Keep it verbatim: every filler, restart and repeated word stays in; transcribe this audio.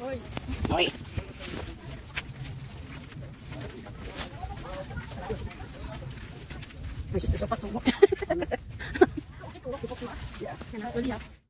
Oi. Mas isso só faz tão bom. Ya, que nos dolía.